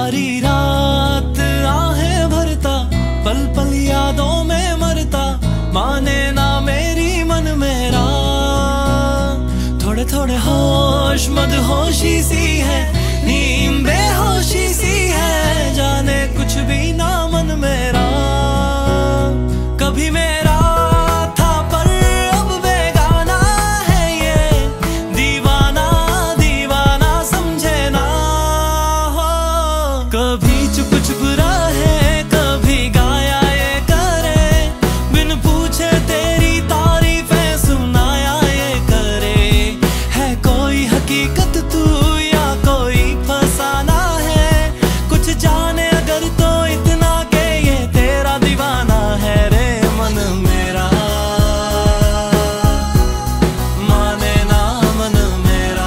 सारी रात आहें भरता, पल पल यादों में मरता, माने ना मेरी मन मेरा। थोड़े थोड़े होश मदहोशी सी है, नींद बेहोशी सी है, जाने कुछ भी ना मन मेरा। कभी मेरा था पर अब बेगाना है ये, दीवाना दीवाना समझे ना हो। कभी चुप चुप रहे, कभी गाया ये करे, बिन पूछे तेरी तारीफें सुनाया ये करे। है कोई हकीकत तू या कोई फसाना है, कुछ जाने अगर तो इतना के ये तेरा दीवाना है रे मन मेरा। माने ना मन मेरा,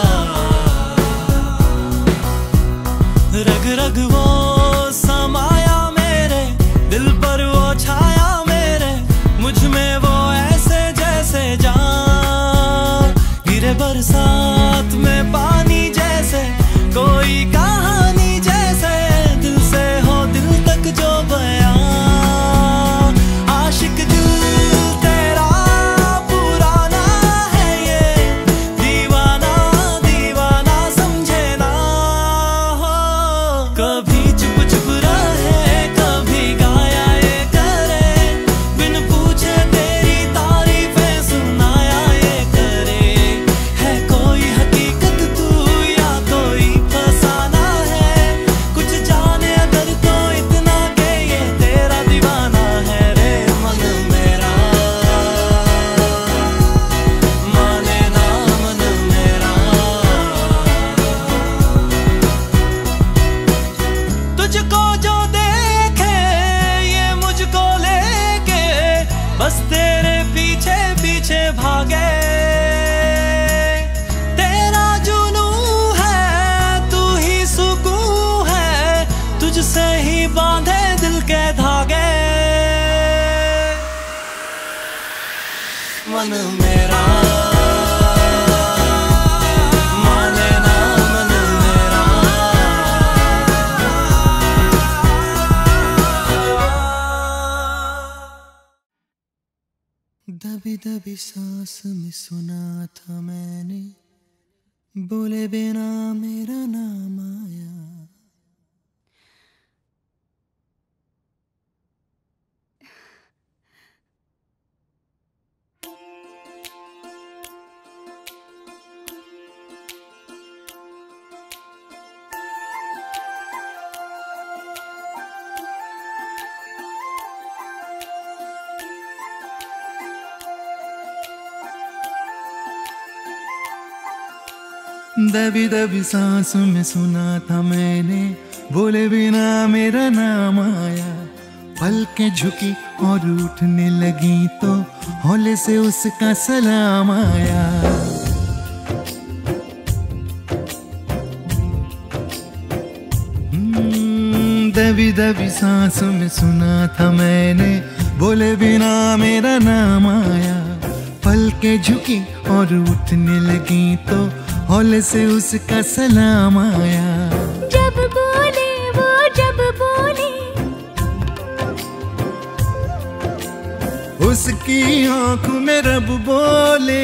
रग रग वो समाया मेरे दिल पर, वो छाया मेरे मुझ में, वो ऐसे जैसे जान गिरे बरसात में पानी जैसे, कोई कहानी जैसे, दिल से हो दिल तक जो बयां। आशिक दिल तेरा पुराना है ये, दीवाना दीवाना समझे ना हो। कभी चुप चुप रहे, कभी गाया ये करे, बिन पूछे तेरी तारीफें सुनाया ये करे। है कोई हकीकत तू या कोई फसाना है, कुछ जाने अगर तो इतना के ये तेरा दीवाना है रे मन मेरा। माने ना मन मेरा, तुझको जो देखे ये मुझको लेके, बस तेरे पीछे पीछे भागे। तेरा जुनू है, तू ही सुकून है, तुझसे ही बांधे दिल के धागे। मन मेरा, माने ना मन मेरा। दबी दबी सांस में सुना था मैंने, बोले बिना मेरा नाम आया। दबी दबी सांस में सुना था मैंने, बोले बिना मेरा नाम आया। पलकें झुकी और उठने लगी तो हौले से उसका सलाम आया। दबी दबी सांस में सुना था मैंने, बोले बिना मेरा नाम आया। पलकें झुकी और उठने लगी तो हौले से उसका सलाम आया। जब बोले वो जब बोले, उसकी आंखों में रब बोले।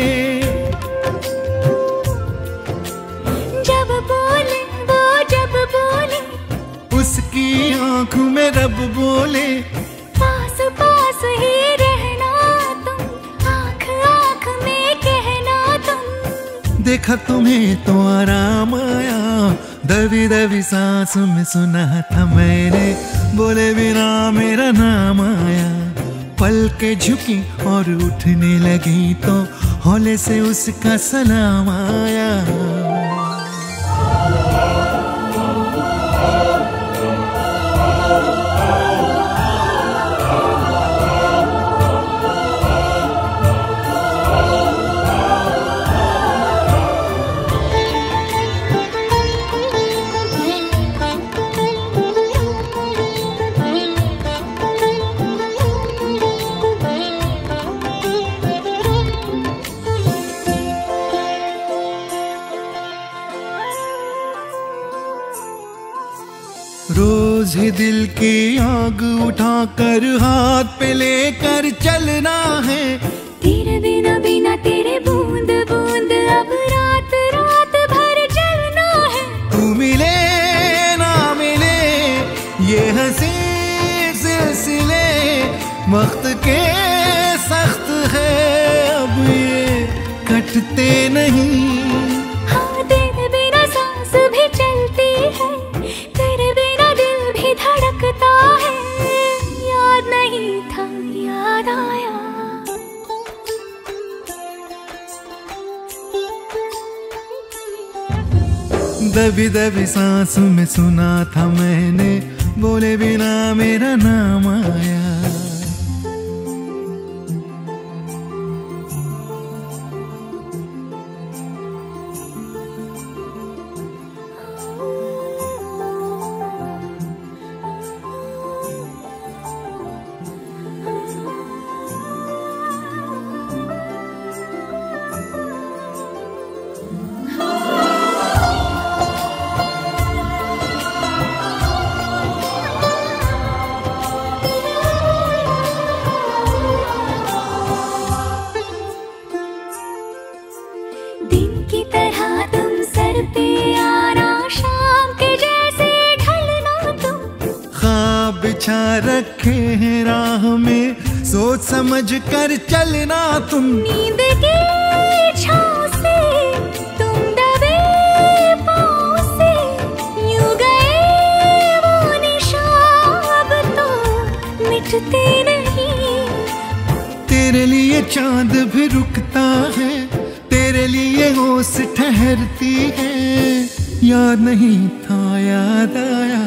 जब बोले वो जब बोले, उसकी आंखों में रब बोले। पास पास ही रहना तुम, आँख आँख में कहना तुम। देखा तुम्हें तो आराम आया। दबी दबी सांस में सुना था मैंने, बोले बिना मेरा नाम आया। पलकें झुकी और उठने लगी तो हौले से उसका सलाम आया। ही दिल की आग उठाकर हाथ पे लेकर चलना है। तेरे बिना बिना तेरे बूंद बूंद अब रात रात भर जलना है। तू मिले ना मिले ये हंसी सिलसिले वक्त के सख्त है, अब ये कटते नहीं। हाँ तेरे बिना सांस भी चलती है, तेरे बिना दिल भी धड़कता है। याद नहीं था याद आया। दबी दबी सांस में सुना था मैंने, बोले बिना मेरा नाम आया। बिछा रखे हैं राह में, सोच समझ कर चलना तुम। नींद की छाँव से तुम दबे पाँव से, यूं गए वो निशान अब तो मिटते नहीं। तेरे लिए चांद भी रुकता है, तेरे लिए होश ठहरती है। याद नहीं था याद आया।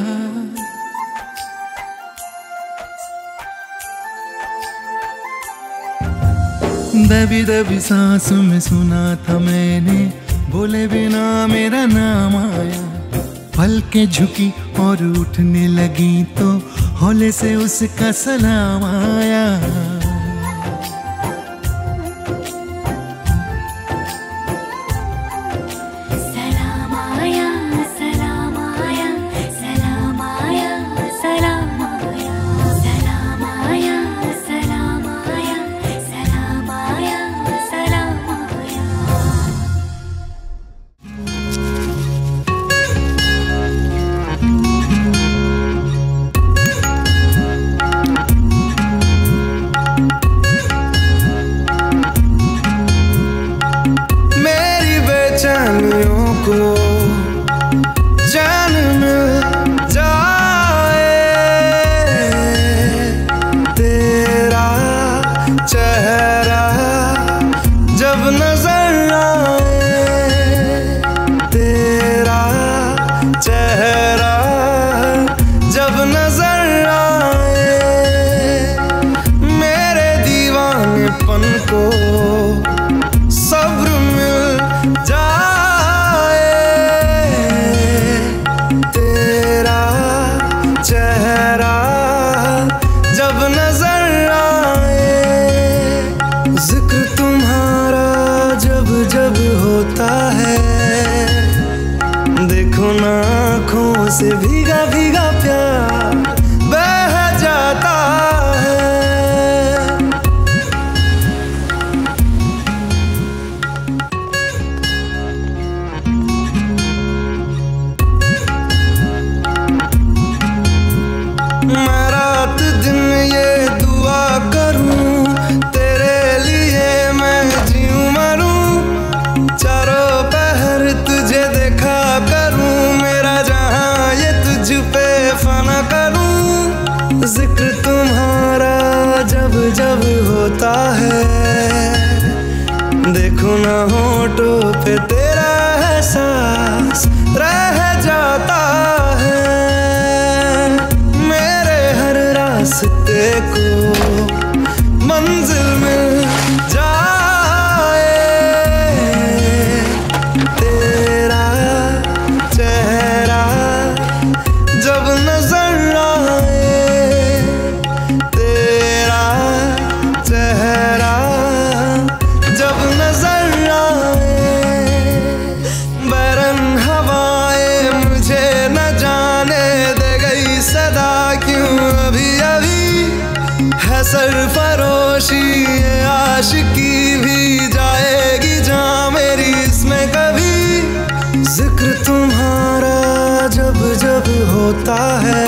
दबी दबी सांस में सुना था मैंने, बोले बिना मेरा नाम आया। पलकें झुकी और उठने लगी तो हौले से उसका सलाम आया। सलाम आया सलाम आया सलाम आया सलाम आया सलाम आया सलाम आया सलाम आया सलाम आया। मेरी बेचैनियों को चैन मिल जाए, तेरा चेहरा जब नजर आए, तेरा चेहरा जब नजर आए, मेरे दीवानेपन को सब्र मिल जाए, तेरा चेहरा जब नजर आए। जिक्र तुम्हारा जब जब होता है, देखो ना आँखों से भीगा भीगा प्यार बह जाता है। मैं रात दिन ये दुआ करूं, तेरे लिए मैं जीऊं मरूं, चारों पहर तुझे देखा करूं, मेरा जहां ये तुझ पे फना करूं। जिक्र तुम्हारा जब जब होता है, देखो ना होठों पे तेरा एहसास रह जाता है। रास्ते को मंजिल मिल जाए, तेरा चेहरा जब नजर आए, तेरा चेहरा जब नजर आए। बैरन हवाएं सरोशी ये आशिकी भी जाएगी जहाँ मेरी इसमें कभी जिक्र तुम्हारा जब जब होता है।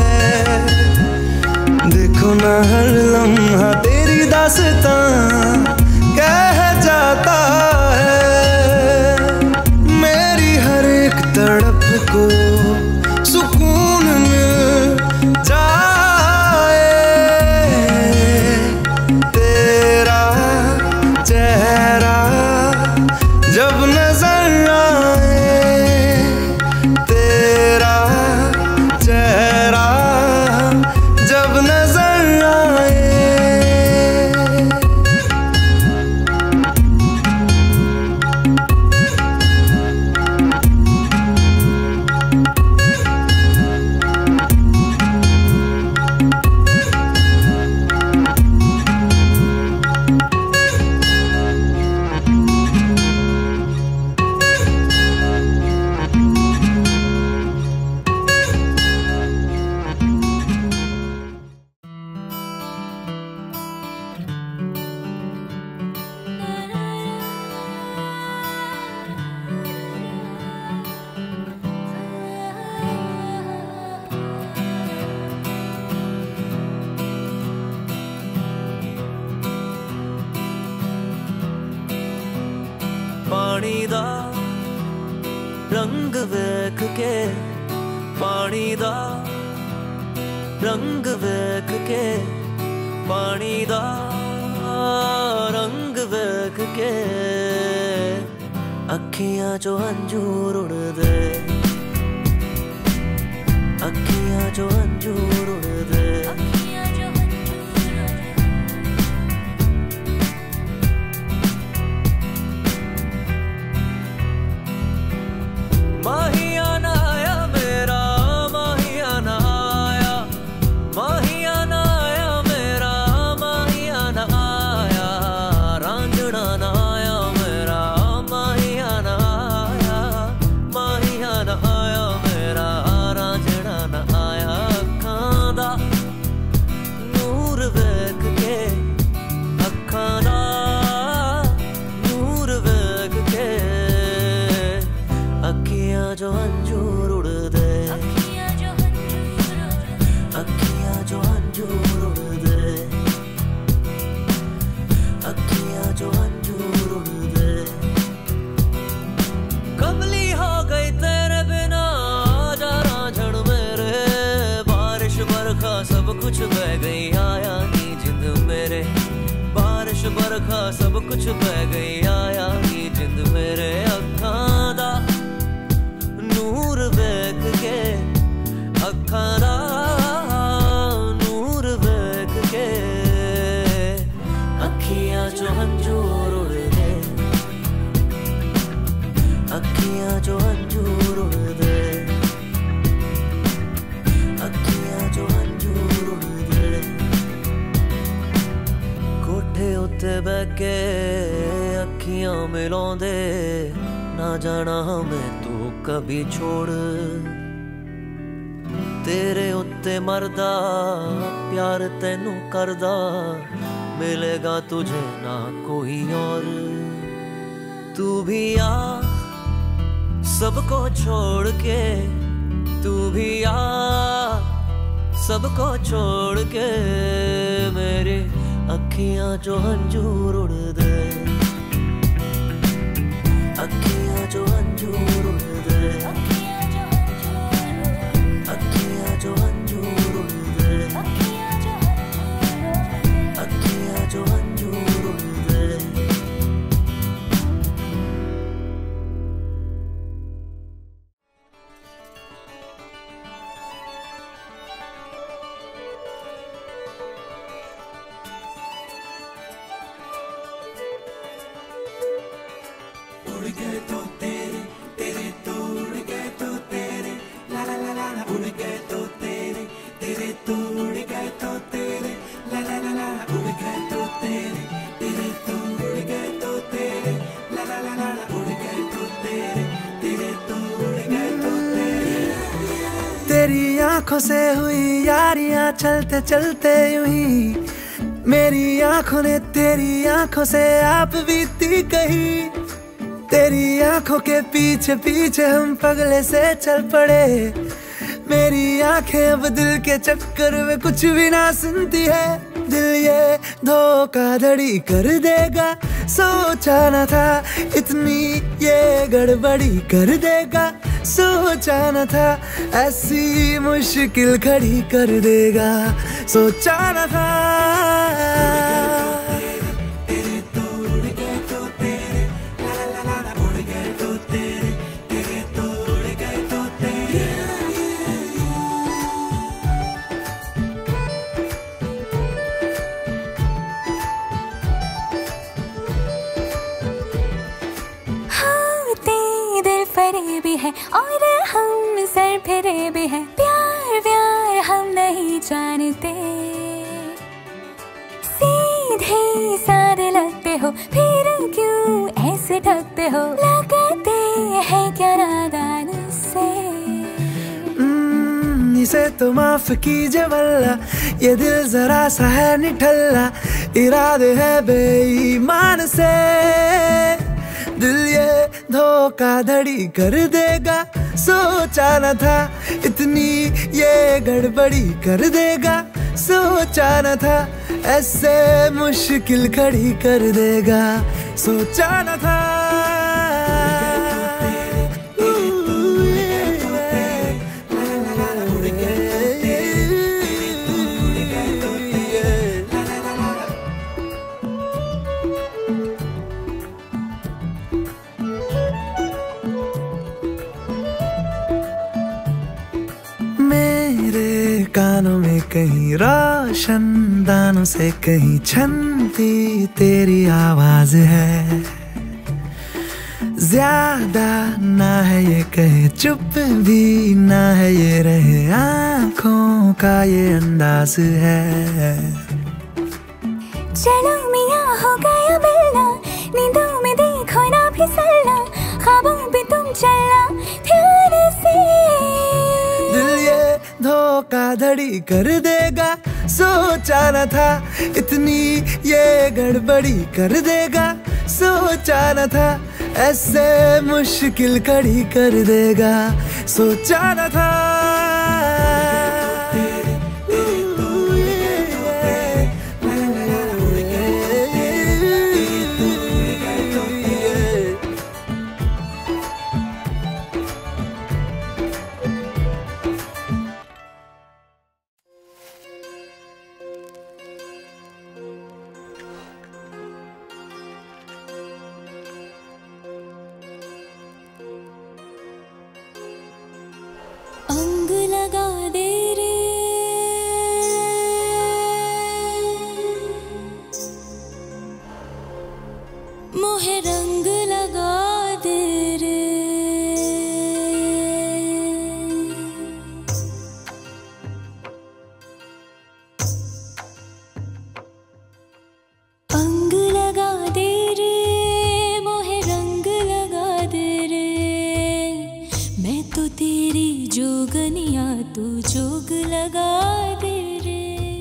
देखो ना हर लम्हा तेरी दास्तां कह जाता है। मेरी हर एक तड़प को सुकून मिल जाए। तेरा चेहरा जब नजर आए, तेरा चेहरा जब नजर आए। पानी दा रंग वेख के, पानी दा रंग वेख के, पानी दा रंग वेख के अखियां चो अंजूर उड़दे, अखियां चो अंजूर उड़दे। माहिया ना आया मेरा, माहिया ना आया, माहिया ना आया मेरा, माहिया ना आया, रांझना ना आया मेरा, माहिया ना आया, माहिया ना आया मेरा, रांझना ना आया। अखां दा नूर वेख के, अखां दा नूर वेख के अखियां जो अंजूर उड़दे, अखियां जो अंजूर उड़दे, अखियां जो अंजूर उड़दे। कमली हो गई तेरे बिना जा रांझण मेरे, बारिश बरखा सब कुछ बह गई आया नी जिंद मेरे, बारिश बरखा सब कुछ बह गई आया नी जिंद मेरे। अखां दा नूर वेख के, अखां दा नूर वेख के अखियां चो अंजूर उड़दे, अखियां चो अंजूर उड़दे, अखियां चो अंजूर उड़दे। कोठे उत्ते बह के अखियां मिलाउंदे, ना जाना हमें तू कभी छोड़, तेरे उत्ते मरदा प्यार तेनू करदा, मिलेगा तुझे ना कोई और। तू भी आ सबको छोड़ के, तू भी आ सबको छोड़ के, मेरी अखियां जो अंजूर उड़दे, अखियां जो अंजूर उड़दे, अखियां जो अंजूर उड़दे, अखियां जो अंजूर उड़दे। उड़ गए तो तेरे, तेरे तो उड़ गए तो तेरे, ला ला ला ला। उड़ गए तो तेरे, तेरे तो उड़ गए तो तेरे, ला ला ला ला। उड़ गए तो तेरे, तेरे तो उड़ गए तो तेरे, ला ला ला ला। उड़ गए तो तेरे, तेरे तो उड़ गए तो तेरे। तेरी आंखों से हुई यारियां चलते चलते यूं ही मेरी आंखों ने तेरी आंखों से आप बीती कही, तेरी आंखों के पीछे पीछे हम पगले से चल पड़े। मेरी आंखें अब दिल के चक्कर में कुछ भी ना सुनती है, दिल ये धोखाधड़ी कर देगा, सोचा न था इतनी ये गड़बड़ी कर देगा, सोचा न था ऐसी मुश्किल खड़ी कर देगा, सोचा न था। भी है और हम सर फिरे भी हैं, प्यार व्यार हम नहीं जानते, सीधे सारे लगते हो फिर क्यों ऐसे ठगते हो, लगते हैं क्या नादान से। इसे तो माफ कीजिए वल्ला, ये दिल जरा सा है निठल्ला, इरादे है बेईमान से, दिल ये धोखाधड़ी कर देगा, सोचा न था इतनी ये गड़बड़ी कर देगा, सोचा न था ऐसे मुश्किल खड़ी कर देगा, सोचा न था। कानों में कहीं रोशन दानों से कहीं छनती तेरी आवाज है, ज्यादा ना है ये कहे चुप भी ना है ये रहे, आंखों का ये अंदाज है। चलो मियाँ हो गया मिलना, नींदों में देखो ना फिसलना, ख्वाबों पे तुम चलना ध्यान से, दिल ये धोखाधड़ी कर देगा, सोचा न था इतनी ये गड़बड़ी कर देगा, सोचा न था ऐसे मुश्किल खड़ी कर देगा, सोचा न था। अंग लगा दे रे, मोहे रंग लगा दे रे, अंग लगा दे रे, मोहे रंग लगा दे रे, मैं तो तेरी जोगनिया तू जोग लगा दे रे।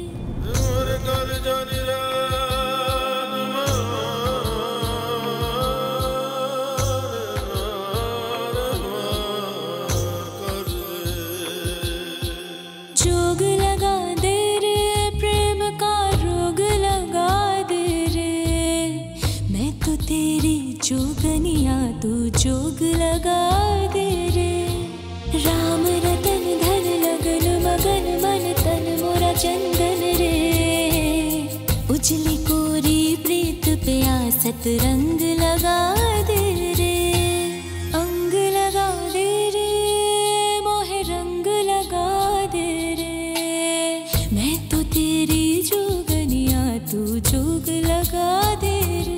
जोग लगा दे रे, प्रेम का रोग लगा दे रे, मैं तो तेरी जोगनिया तू जोग लगा दे रे। राम रतन धन लगन मगन मन तन मोरा चंदन रे, उजली कोरी प्रीत पे आसत रंग लगा दे रे, अंग लगा दे रे, मोहे रंग लगा दे रे, मैं तो तेरी जोगनिया तू जोग लगा दे रे।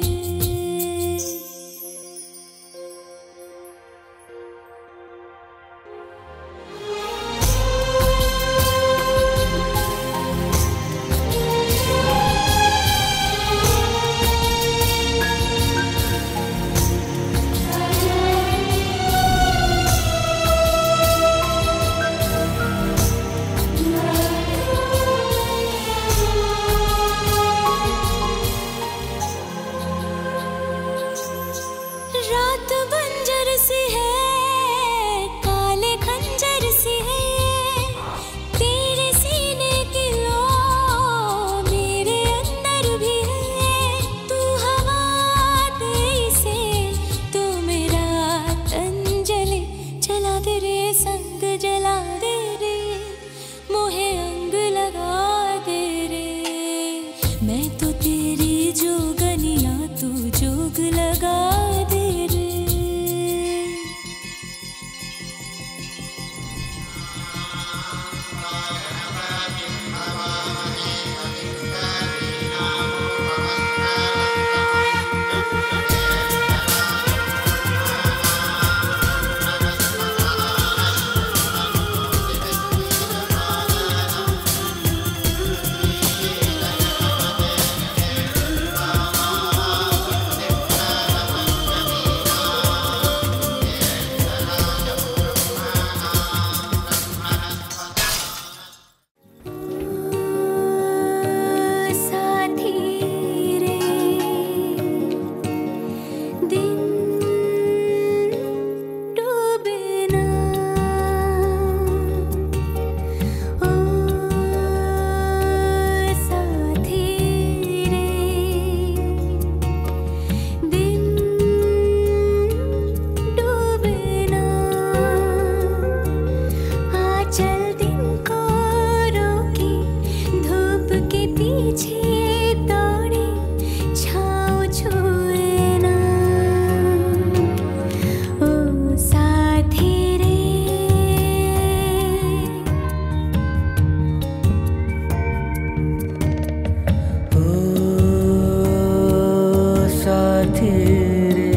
तेरे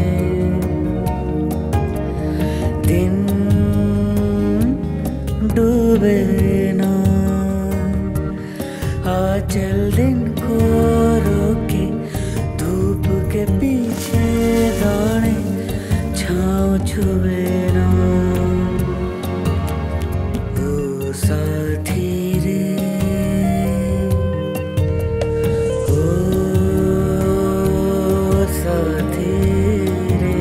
दिन डूबे ना, आचल दिन को रोके, धूप के पीछे दौड़े, छाँव छुए ना। ओ साथी रे, ओ साथी रे,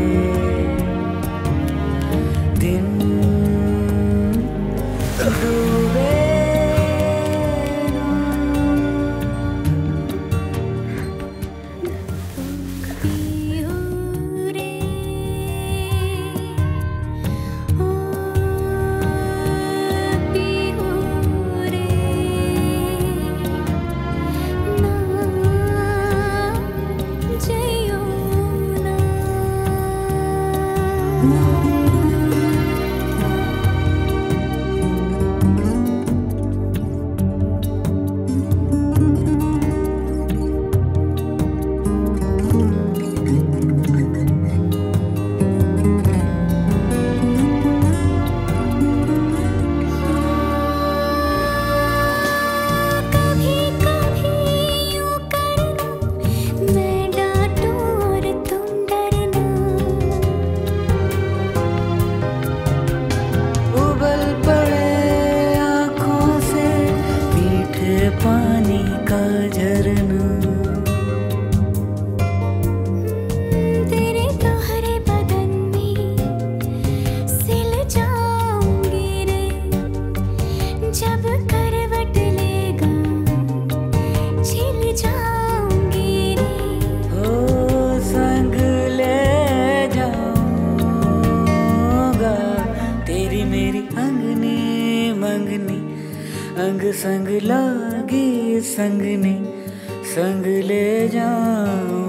दिन डूबे पानी का झरना, तेरे तोहरे बदन में सिल जाऊंगी रे, जब करवट लेगा छिल जाऊंगी रे। ओ संग ले जाऊंगा तेरी मेरी अंगनी मंगनी, अंग संग लागी संगनी, संग ले जाऊं।